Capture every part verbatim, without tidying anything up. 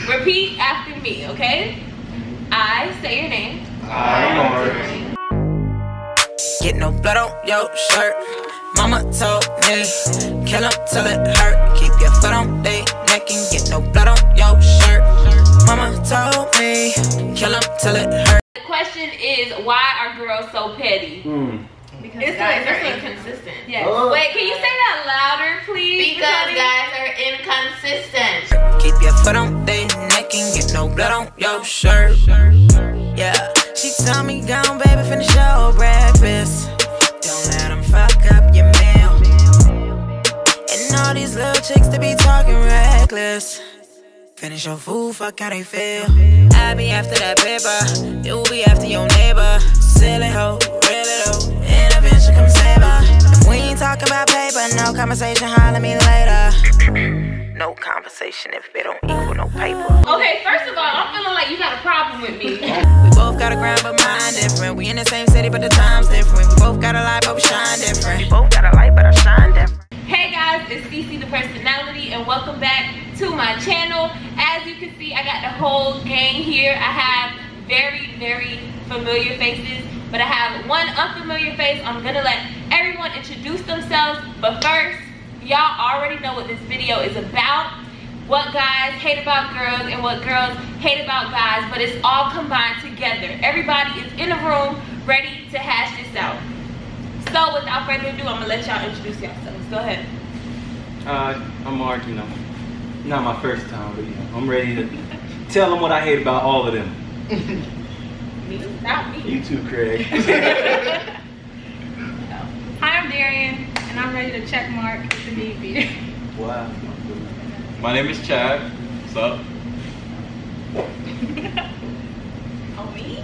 Repeat after me, okay? I say your name. I, Mark. Get no blood on your shirt. Mama told me, kill him till it hurt. Keep your foot on their neck and get no blood on your shirt. Mama told me, kill him till it hurt. The question is, why are girls so petty? Mm. Because it's guys like, are inconsistent. Yes. Oh. Wait, can you say that louder, please? Because guys are inconsistent. Keep your foot on their neck and get no blood on your shirt. Yeah, she told me, gone, baby, finish your breakfast. Don't let them fuck up your meal. And all these little chicks that be talking reckless. Finish your food, fuck how they feel. I be after that paper, you be after your neighbor. Silly hoe, really though, intervention come save her. If we ain't talking about paper, no conversation, holler me later. No conversation if it don't equal no paper. Okay, first of all, I'm feeling like you got a problem with me. We both got a grind, but mine different. We in the same city, but the time's different. We both got a light, but we shine different. We both got a light, but I shine different. Hey guys, it's Cece the Personality, and welcome back to my channel. As you can see, I got the whole gang here. I have very, very familiar faces, but I have one unfamiliar face. I'm gonna let everyone introduce themselves, but first, y'all already know what this video is about. What guys hate about girls and what girls hate about guys, but it's all combined together. Everybody is in a room ready to hash this out. So without further ado, I'm gonna let y'all introduce yourselves. Go ahead. Uh, I'm Mark, you know. Not my first time, but you know, I'm ready to tell them what I hate about all of them. Me? Not me. You too, Craig. Hi, I'm Darian, and I'm ready to check Mark if the need be. Wow. My name is Chad. What's up? Oh, me?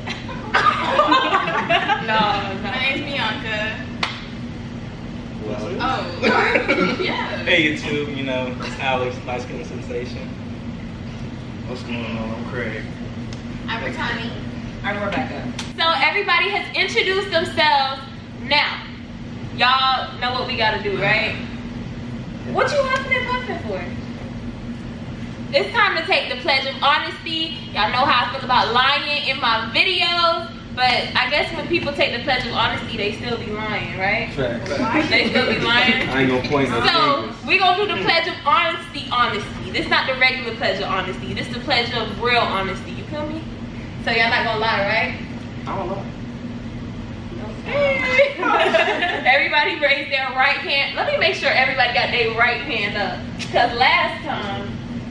No, no. My name's Bianca. Well, Oh, yeah. hey, YouTube, you know, it's Alex, light skin sensation. What's going on? I'm Craig. I'm Brittany. I'm Rebecca. So everybody has introduced themselves. Now, y'all know what we gotta do, right? What you huffing and puffing for? It's time to take the pledge of honesty. Y'all know how I feel about lying in my videos, but I guess when people take the pledge of honesty, they still be lying, right? Facts. They still be lying. I ain't gonna point no So fingers. we gonna do the pledge of honesty, honesty. This not the regular pledge of honesty. This the pledge of real honesty. You feel me? So y'all not gonna lie, right? I don't know. Everybody raise their right hand. Let me make sure everybody got their right hand up. Cause last time.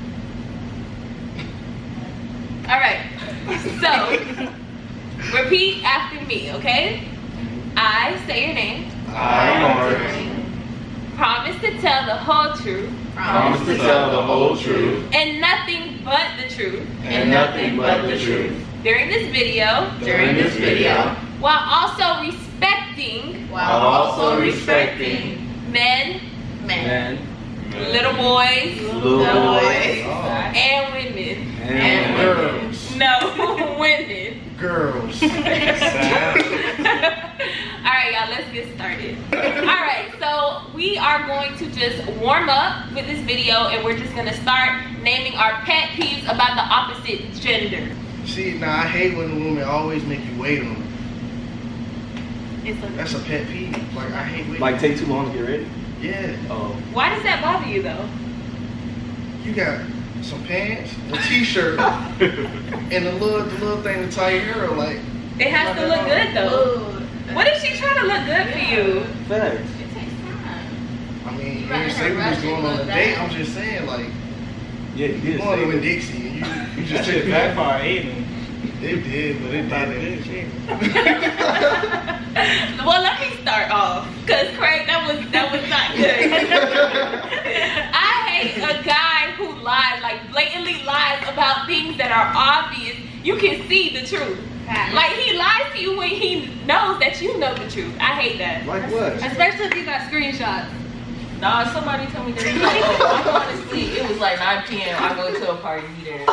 All right. So repeat after me, okay? I say your name. I, Mark. Promise to tell the whole truth. Promise to tell the whole truth And nothing but the truth. and nothing but the truth During this video. during this video, While also respecting While also respecting men, men, Man, little boys, little boys, and women. and, and girls. No, women. girls. Alright, y'all, let's get started. Alright, so we are going to just warm up with this video, and we're just gonna start naming our pet peeves about the opposite gender. See, now I hate when the women always make you wait on them. It's a, That's a pet peeve. Like, I hate waiting. Like, take too long to get ready? yeah. Oh. why does that bother you though? You got some pants, a t-shirt, and the little, the little thing to tie your hair up. Like, It has to look good though. Ooh, What if she trying to look good for you? Facts. it takes time. I mean, you Rather didn't say we rush was it, going on a look date. bad. I'm just saying, like, Yeah, you you did going to say Winn that. Dixie, and you, you That just shit took it backfire, ain't it? It did, but it didn't. Well, let me start off, cause Craig, that was that was not good. I hate a guy who lies, like blatantly lies about things that are obvious. You can see the truth. Like he lies to you when he knows that you know the truth. I hate that. Like what? Especially if you got screenshots. Nah, somebody told me that he like, oh, I'm going to sleep. It was like nine P M I go to a party, he there.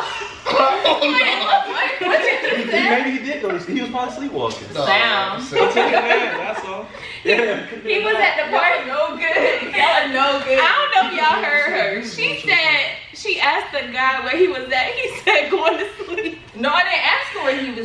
Maybe he did go to sleep. He was probably sleepwalking. Sound. Take a nap, that's all. Yeah. He was at the party. No good. Y'all are no good. I don't know if y'all heard her. She said she asked the guy where he was at. He said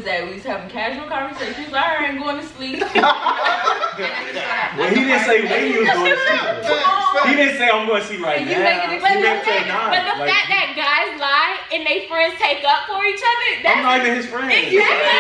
that we was having casual conversations. Like, all right, I'm going to sleep. Well, he didn't say when he was going to sleep. He didn't say I'm going to sleep right And now. you make it He but, didn't say the, nah. but the Like, fact that guys lie and they friends take up for each other, that's I'm not even his friend. exactly.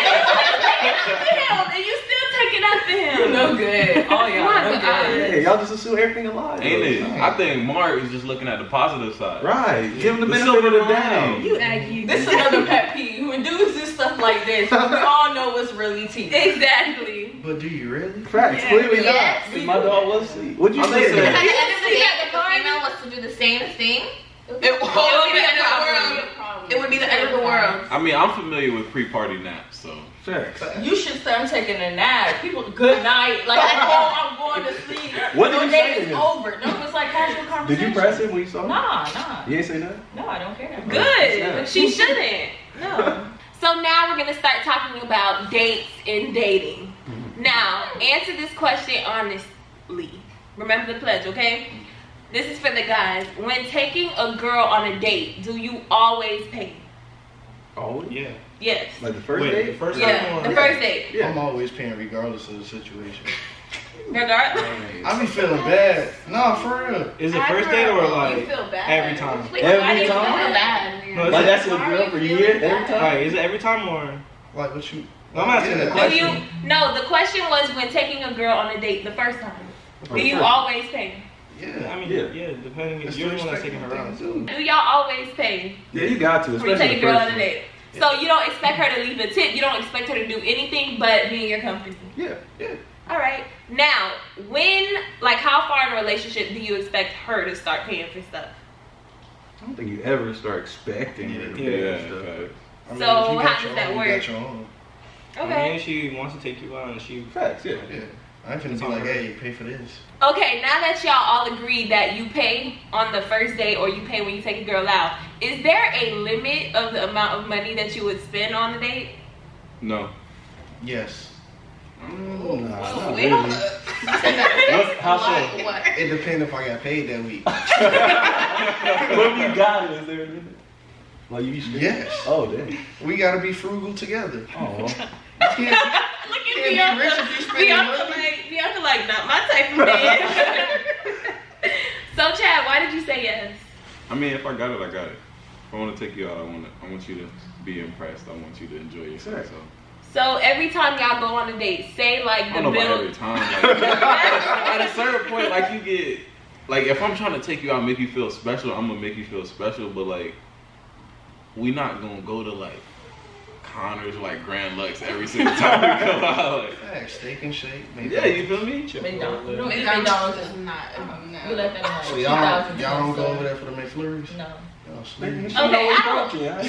And you still taking up for him. No good. Oh, yeah. My No God. good. Yeah, y'all just assume everything alive. Ain't it? I think Mark is just looking at the positive side. Right. Give him the The benefit of the silver doubt. lining. You act you. This is another pet peeve. When dudes do stuff like this, we all know it's really tea. Exactly. But do you really? Facts. Yeah. Clearly Yes. not. My dog was asleep. What'd you I'm say? just to saying. that? At the end of the day, if the female was to do the same thing, It, it would be the end of the world. problem. It would be the end of the world. I mean, I'm familiar with pre-party naps, so. Facts. You should start taking a nap. People, good night. Like, oh, I'm going to sleep. What did Your you day say to is him? over. No, it's like casual Did conversation. you press him when you saw him? Nah, nah. You ain't say nothing? No, I don't care. Good. Yeah. She shouldn't. No. So now we're gonna start talking about dates and dating. Now, answer this question honestly. Remember the pledge, okay? This is for the guys. When taking a girl on a date, do you always pay? Always? Yeah. Yes. Like the first Wait, date? the first Yeah, time the on- first date. Yeah. I'm always paying regardless of the situation. Regardless. I be feeling bad. Nah, for real. Is it first date or like You feel bad. every time? Wait, Every why do you time? feel bad? No, Like is that's it, your Why girl are for you years feeling every bad? time? like, is it every time or? Like what you? No, I'm asking Yeah. the Do question. you? No, the question was when taking a girl on a date the first time. Do you first. always pay? Yeah. I mean, Yeah. yeah, depending if That's you're the the one that's respect taking her thing out. too. Do y'all always pay Yeah, you got to. when you Especially take a the girl first on a one. date? So you don't expect her to leave a tip. You don't expect her to do anything but be in your company. Yeah, yeah. All right. Now, when, like, how far in a relationship do you expect her to start paying for stuff? I don't think you ever start expecting her to Yeah, do Yeah, stuff. okay. I mean, So, if you how got does your that own, work? You got your own. I mean, Okay. if she wants to take you out and she, Facts, yeah. Yeah. I ain't finna be like, hey, pay for this. Okay, now that y'all all agree that you pay on the first date or you pay when you take a girl out, is there a limit of the amount of money that you would spend on the date? No. Yes. Mm, nah, not Wait, really. What's, how What? so? What? It depends if I got paid that week. What you got? Is there a limit? Like you straight? Yes. Oh, dang. We gotta be frugal together. Oh. You can't, Look can't at be Bianca. rich if you spending Bianca money. like, Bianca like, not my type of man. So, Chad, why did you say yes? I mean, if I got it, I got it. If I want to take you out, I want to, I want you to be impressed. I want you to enjoy yourself. Right. So. So every time y'all go on a date, say like I the don't know about bill. every time. Like, at a certain point, like you get, like if I'm trying to take you out, and make you feel special, I'm gonna make you feel special. But like, we not gonna go to like Connors or like Grand Lux every single time we go out. Like, Hey, steak and shake. Maybe. yeah, you feel me? McDonald's. We don't eat McDonald's McDonald's. is not. um, no. We let them know. So y'all, y'all don't go over there for the McFlurries? No. Y'all sleep. Okay, I don't.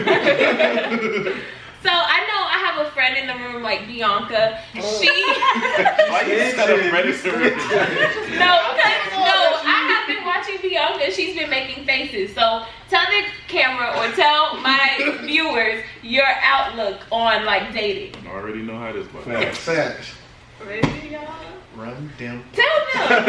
Sam? So I know I have a friend in the room like Bianca. She Why you just got a register? no, because no, I have been watching Bianca. She's been making faces. So tell the camera or tell my viewers your outlook on like dating. I already know how this goes. Facts. Facts. Ready, y'all? Run them. Tell them.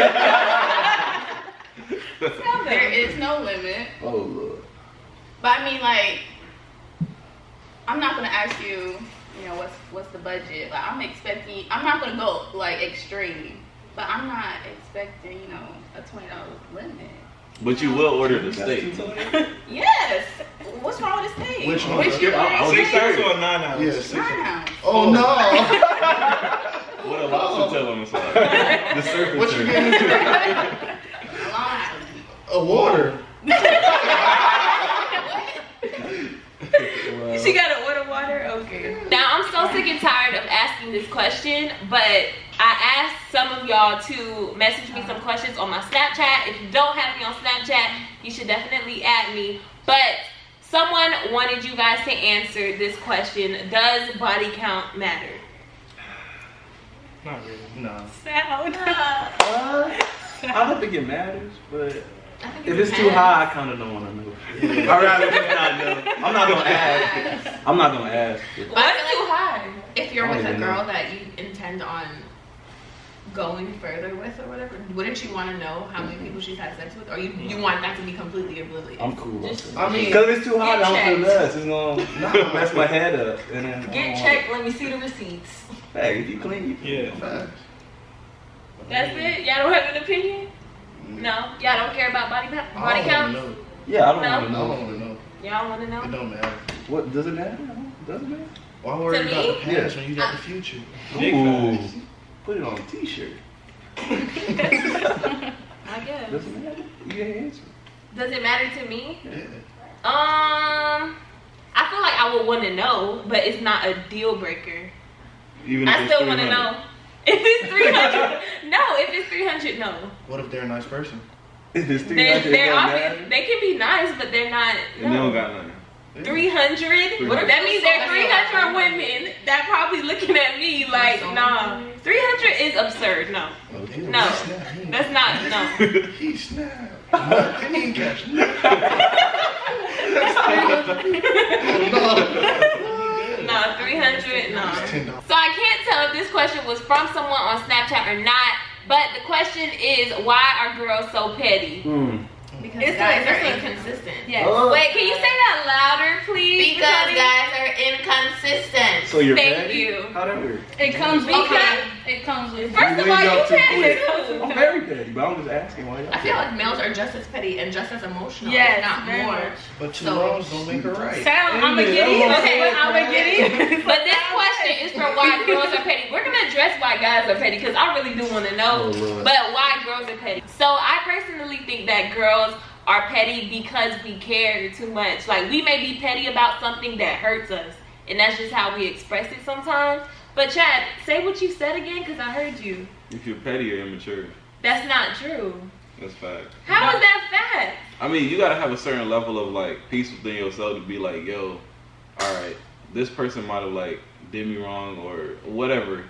Tell There them. is no limit. Oh, Lord. But I mean, like, I'm not gonna ask you, you know, what's what's the budget. Like, I'm expecting. I'm not gonna go like extreme, but I'm not expecting, you know, a twenty dollar limit. But you will order the steak. Yes. What's wrong with the steak? Which one? Which you I- I was Six ordered? ounces or nine ounces? Yeah, six. Nine ounce. Oh no! What a lobster tail on the side. The surface. What you area. getting? Line. A water. She got to order water? Okay. Now, I'm so sick and tired of asking this question, but I asked some of y'all to message me some questions on my Snapchat. If you don't have me on Snapchat, you should definitely add me. But someone wanted you guys to answer this question. Does body count matter? Not really. No. Sound. Uh, I don't think it matters, but I think if it it's too depends. high, I kind of don't want to know. I'd rather just not know. I'm not gonna ask. I'm not gonna ask. What's too high? If you're I don't with a even girl know. that you intend on going further with or whatever, wouldn't you want to know how many people she's had sex with, or you you want that to be completely oblivious? I'm cool. Just I mean, Because if it's too hot, Get I don't feel checked. nuts. It's gonna mess my head up. And then I get don't want checked. Let me see the receipts. it. Hey, if you clean, you Yeah. facts. That's it? Y'all don't have an opinion? No? Y'all don't care about body, body I don't count? want to know. Yeah, I don't No. want I to don't know. want to know. Y'all want to know? It don't matter. What does it matter? Does it matter? Why worry To about me? the past Yeah. when you got the future? Big Ooh, facts. put it on a t-shirt. I guess. Does it matter? You ain't answer. Does it matter to me? Yeah. Um, I feel like I would want to know, but it's not a deal breaker. Even if I it's still want to three hundred. know. If it's three hundred, no. If it's three hundred, no. What if they're a nice person? If it's three They're, hundred, it they're don't obvious. matter. They can be nice, but they're not. And they don't No. got nothing. Yeah. three hundred? What if- That means there are three hundred women that probably looking at me like, nah. three hundred is absurd. No. Oh, damn, No. he snapped. He ain't- That's not, no. He snapped. Nothing, he ain't catch nothing. No, three hundred, no. ten dollars. So I can't tell if this question was from someone on Snapchat or not, but the question is, why are girls so petty? Hmm. Because It's guys a- are it's a- inconsistent. Yes. Oh. Wait, can you say that louder, please? Because Brittany? guys are inconsistent. So you're Thank petty? you. How that work? It comes with Okay. it comes with First of You all, leaned you up too petty quick. too. I'm very petty, but I'm just asking why y'all I feel like males are just as petty and just as emotional, Yes, if not very more. much. But two So- wrongs don't make a right. Sound, I'm a Amen. giddy. That's what I'm Okay, saying, I'm a giddy. But this question is for why girls are petty. We're gonna address why guys are petty because I really do want to know. Oh, Lord. But why girls are petty? So I personally think that girls are petty because we care too much. Like we may be petty about something that hurts us, and that's just how we express it sometimes. But Chad, say what you said again because I heard you. If you're petty, you're immature. That's not true. That's fact. How is that fact? I mean, you gotta have a certain level of like peace within yourself to be like, yo, all right, this person might have like did me wrong or whatever.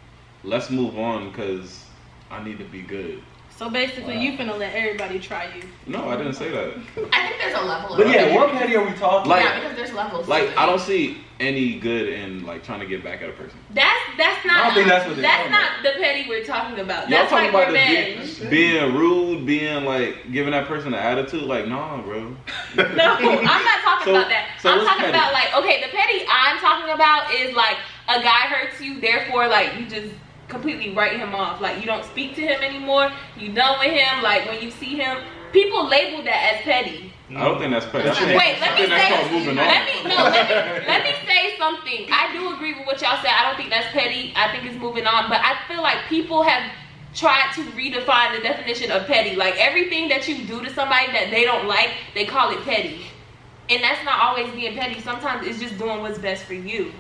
Let's move on because I need to be good. So basically, you finna let everybody try you. No, I didn't say that. I think there's a level of But yeah, what petty are we talking Like- yeah, about? because there's levels. to Like, it. I don't see any good in like trying to get back at a person. That's that's not. I don't think that's what they're that's talking not the petty we're talking about. Y'all That's talking like about the revenge. be, being rude, being like giving that person an attitude. Like, nah, bro. No, I'm not talking So- about that. so I'm what's talking petty? about like, okay, the petty I'm talking about is like a guy hurts you, therefore like you just completely write him off. Like you don't speak to him anymore. You done with him. Like when you see him, people label that as petty. I don't think that's petty. I think- Wait, I let me think that's say. called moving on. Let me no. Let me let me say something. I do agree with what y'all said. I don't think that's petty. I think it's moving on. But I feel like people have tried to redefine the definition of petty. Like everything that you do to somebody that they don't like, they call it petty. And that's not always being petty. Sometimes it's just doing what's best for you.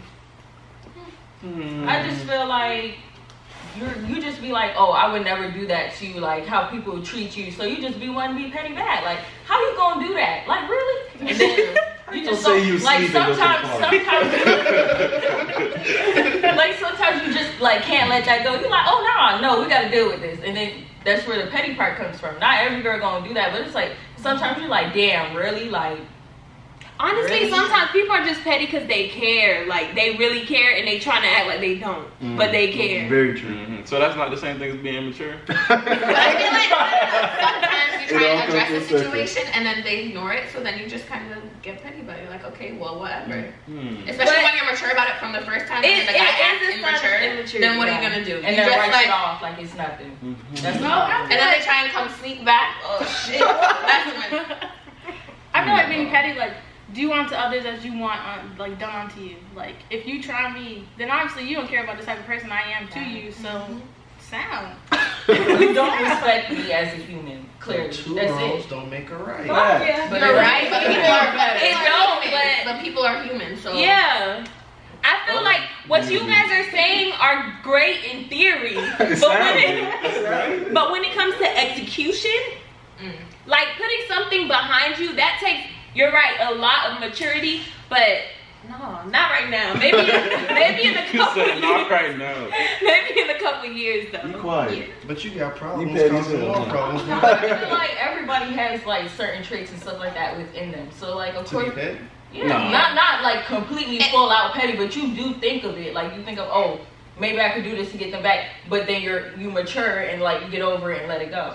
I just feel like you're you just be like, oh, I would never do that to you, like how people treat you. So you just be wanting to be petty back. Like, how you gonna do that? Like really? And then you just Don't say don't- you like sleep and go to the sometimes party. sometimes like sometimes you just like can't let that go. You're like, oh no, no, we gotta deal with this. And then that's where the petty part comes from. Not every girl gonna do that, but it's like sometimes you're like, damn, really? Like Honestly, Really? sometimes people are just petty because they care. Like they really care and they trying to act like they don't, but they care. Very true. Mhm. So that's not the same thing as being immature. But I feel like sometimes you It try all to address comes a full circle. situation and then they ignore it, so then you just kind of get petty about it. You're like, okay, well, whatever. Hmm. Especially But- when you're mature about it from the first time, It- and the guy it is acts a sign of immature, immaturity, then what are yeah. you gonna do? and you then just write like, it off like it's nothing. Mhm. That's No, not. I and then they try and come sneak back. Oh shit! That's when. I feel like being petty, like, do unto others as you want, on, like, done unto you. Like, if you try me, then obviously you don't care about the type of person I am to you, so, sound. You don't respect me as a human, clearly. Two That's wrongs it. don't make a right. Yeah. But You're it- right, but people are better. It don't, but- but people are human, so Yeah. I feel like what you guys are saying are great in theory, but when it, but when it comes to execution, Mm. like putting something behind you, that takes, you're right, a lot of maturity, but no, not right now. Maybe maybe in a You couple said not years. right now. Maybe in a couple years Be though. quiet. But you got problems, You petty causing too, more huh? problems. I feel like everybody has like certain traits and stuff like that within them. So like of To be course, petty? yeah, No. not not like completely full out petty, but you do think of it. Like you think of, oh, maybe I could do this to get them back. But then you're you mature and like you get over it and let it go.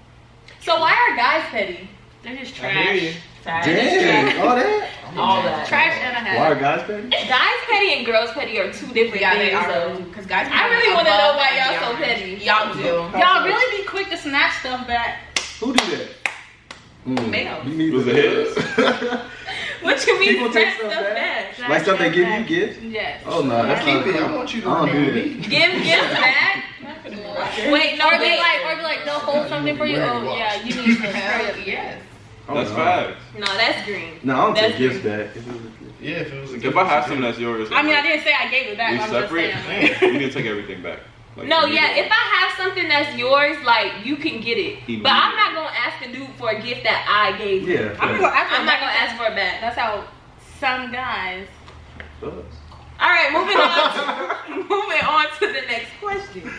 So why are guys petty? They're just I hear you. trash. Trash. Damn, all that. All that. Trash and a Why are half. guys petty? Guys petty and girls petty are two different Yeah, they things. are. though. Because guys, I really want to know why y'all y'all so petty. Y'all do. Y'all really be quick to snatch stuff back. Who do that? Mm. Males. You need Was to it his? What you mean People take snatch stuff stuff back? back? Like stuff they give you gifts? Yes. Oh no, that's Keep not it. cool. I want you to I don't do remember that. me. Give gifts back? Wait, no, Or be wait. like, or be like, they'll hold something for you. Oh yeah, you need to. Hell yes. Oh, That's no. facts. No, that's green. No, I don't That's take gifts back. If it was a gift. Yeah, if it was a If gift, I have it's a something gift. that's yours, I mean, I didn't say I gave it back. we but I'm just separate. saying. Like, You can take everything back. Like, No, you yeah, need if I have something that's yours, like, you can get it. But I'm not going to ask a dude for a gift that I gave him. Yeah. I'm gonna go after I'm not going to ask for it back. That's how some guys. Us. All right, moving on. To, moving on to the next question.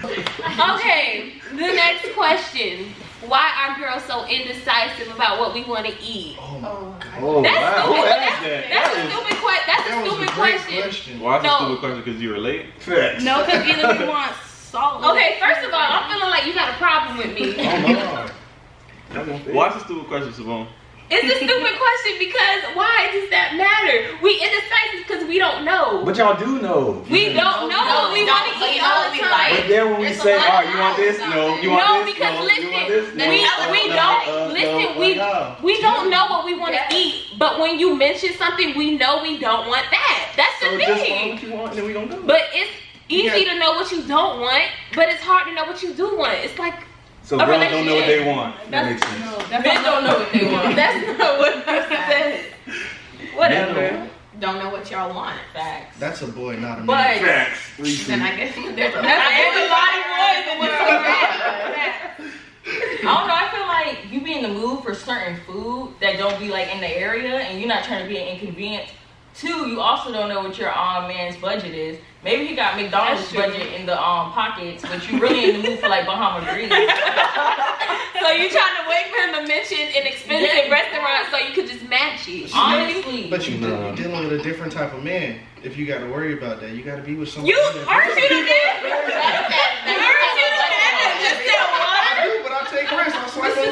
Okay, the next question. Why are girls so indecisive about what we want to eat? Oh, my God. Oh That's wow. stupid. Who But asked that's, that? that's That a is- stupid question. That's a That was a stupid great question. question. Why is No. a stupid question? Because you relate? Facts. No, because either we want salt. Okay, first of all, I'm feeling like you got a problem with me. Oh no. That won't fit. Why is a stupid question, Savon? It's a stupid question because why does that matter? We indecisive because we don't know. But y'all do know. We don't know what we want to But eat you know all what the we time. like. But then when we There's a say, lot all of right, you want this? options No. out You No, want this? because no. listen, You want this? No. we Uh, we no, don't uh, listen. no. we Like, uh, we don't know what we want to Yes. eat, but when you mention something, we know we don't want that. That's So the just want thing. what you want, and then we gonna do it. But it's easy Yeah. to know what you don't want, but it's hard to know what you do want. It's like So a girls don't know what they relationship. want. That makes sense. Men don't know what they want. that's not what I said. Whatever. Don't know what y'all want. Facts. That's a boy, not a man. But Facts. Then I guess there's a That's there's a lot of boys in this world. I don't know. I feel like you be in the mood for certain food that don't be like in the area, and you're not trying to be an inconvenience. Two, you also don't know what your um man's budget is. Maybe he got McDonald's That's true. budget in the um pockets, but you really in the mood for like Bahama Breeze. So you trying to wait for him to mention an expensive Yeah. restaurant so you could just match it. Honestly, But you No. you're dealing with a different type of man. If you got to worry about that, you got to be with someone. You that- aren't you the man? Aren't you the man that just said what? I do, but I take risks. I swipe on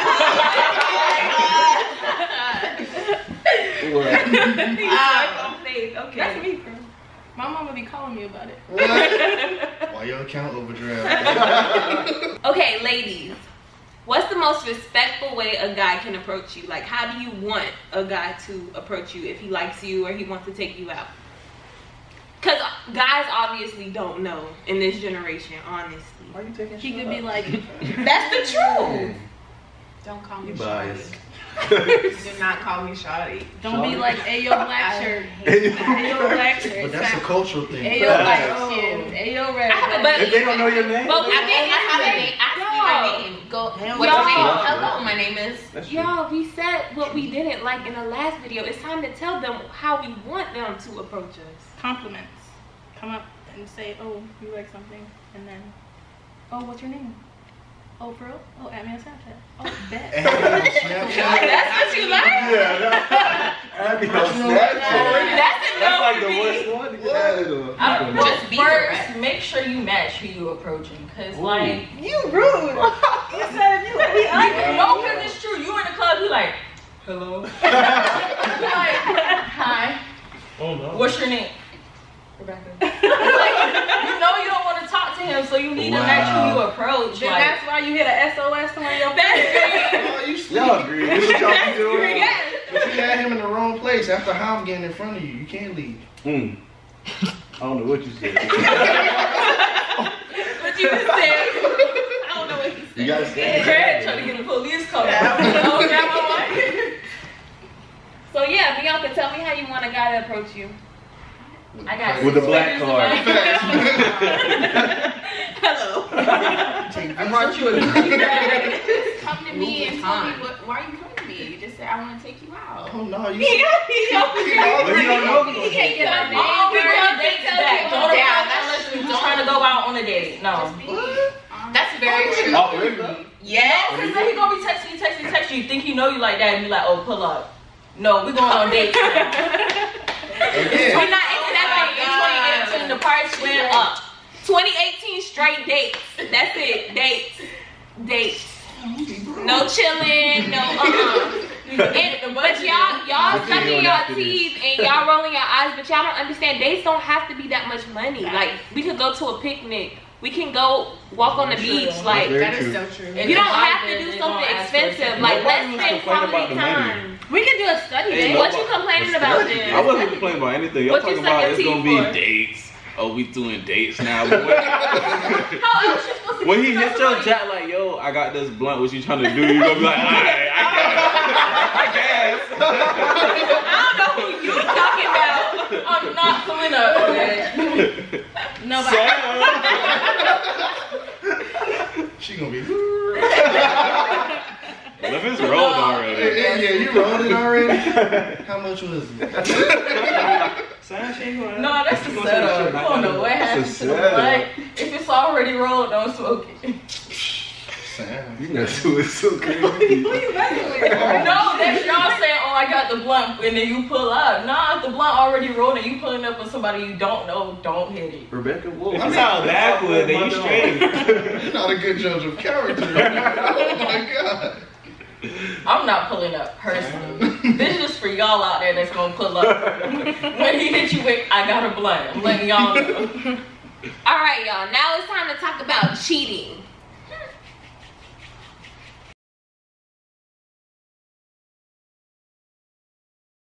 tables. Um, okay. That's me, bro. My mama be calling me about it. Why your account overdraft? Okay, ladies. What's the most respectful way a guy can approach you? Like, how do you want a guy to approach you if he likes you or he wants to take you out? Because guys obviously don't know in this generation, honestly. Why you taking He could be like, That's the truth. Don't call me You shawty. biased. Do not call me shawty. don't be like, Ayo black shirt. Hey, Ayo black shirt. But that's a cultural thing. Ayo light skin. Ayo red. But If they don't know your name, But we I did think I have a say, name. Ask me my name. Go. What's Y'all. your name? Hello, my name is. that's true. y'all, we said what we didn't like in the last video. It's time to tell them how we want them to approach us. Compliments. Come up and say, oh, you like something, and then, oh, what's your name? Oh, for real? Oh, add me on Snapchat. Oh, bet. Snapchat. That's what you like? Yeah, that, that'd be on That's Snapchat. enough That's like for the me. worst one to get added on. I, well, Just be first, direct. make sure you match who you approaching, cause Ooh. like You rude. You said you be ugly. no, cause it's true. You in the club, you like, hello. You like, hi. Oh no. What's your name? Rebecca. Like, you know you don't want to talk to him, so you need to match who you approach. Then Like, that's why you hit a S O S to one of your That's friends. great. Oh, you sleep. Y'all agree. This is what y'all be doing. Yes. But you had him in the wrong place. After Ham getting in front of you, you can't leave. Hmm. I don't know what you said. What you just said. I don't know what you said. You gotta say Craig trying to get the police call. Oh, grab my mic. So yeah, Bianca, tell me how you want a guy to approach you. I got With the six black fingers in card. my- Hello. I brought you a goodie bag. Come to me and tell me what. Why are you coming to me? You just said I want to take you out. Oh no, you. He got he got But you don't know He can't get our name. Oh, we girl. got dates Tell back. people. Don't Yeah, approach that's unless you're trying to go out on a date. No. That's very true. Oh, really? Yes. Because then he gonna be texting you, texting you, texting you. You think he know you like that and be like, oh, pull up. No, we going on dates now. Again. We're not accepting In twenty eighteen, the price went up. twenty eighteen straight dates. That's it. Dates. Dates. No chilling. No uh-uh. And, but y'all, y'all sucking y'all teeth and y'all rolling your eyes, but y'all don't understand. Dates don't have to be that much money. Like, we could go to a picnic. We can go walk on the beach. Like, That is so true. you don't have to do something expensive. Like, let's spend quality time. We can do a study Hey, date. no, What you complaining about I then? wasn't complaining about anything. Y'all What you talking about sucking it's gonna teeth be for? dates. Oh, we doing dates now. But when, How else you supposed to when get he to know hits your somebody? jack like, yo, I got this blunt. What you trying to do? You gonna be like, alright, I guess. I I don't know who you talking about. I'm not pulling up. Okay? No, but guess. She gonna be. Well, if it's rolled already. Yeah, yeah, you rolled it already. How much was it? Son, she ain't gonna. No, that's a she gonna setup. say You the shit don't know like what that. happens It's to a the setup. blunt. If it's already rolled, don't smoke it. Sam. You messing with so crazy. No, that's y'all saying, oh, I got the blunt, and then you pull up. Nah, if the blunt already rolled and you pulling up with somebody you don't know, don't hit it. Rebecca Wolf. If you sound backward, then you straight. You're not a good judge of character. Oh my god. I'm not pulling up personally. This is just for y'all out there that's gonna pull up. When he hit you with, I got a blunt. I'm letting y'all know. All right, y'all. Now it's time to talk about cheating.